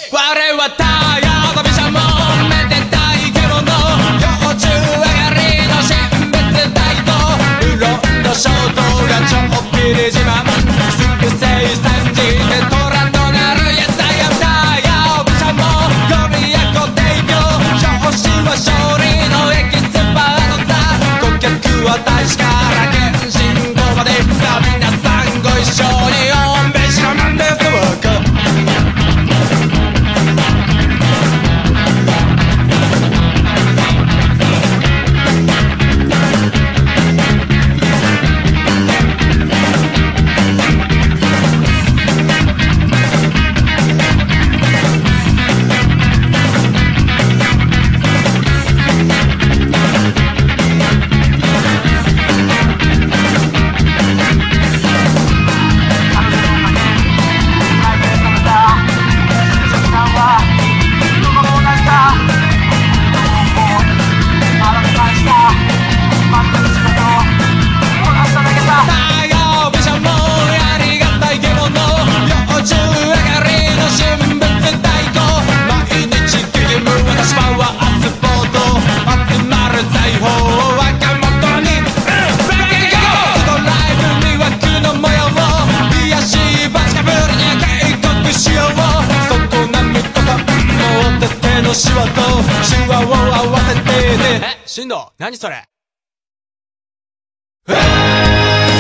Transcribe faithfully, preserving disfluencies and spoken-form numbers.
我は太陽とびしゃもめでたい獣幼虫上がりの神仏大とうろんの衝動がちょっぴり自慢すぐ生産時で虎となる野菜や太陽びしゃもゴリラコ提供上司は勝利のエキスパートさ顧客は大使から検診後までさあ皆さんご一緒におんべしろなんですわかシワとシワを合わせてね。え、進藤何それ。えー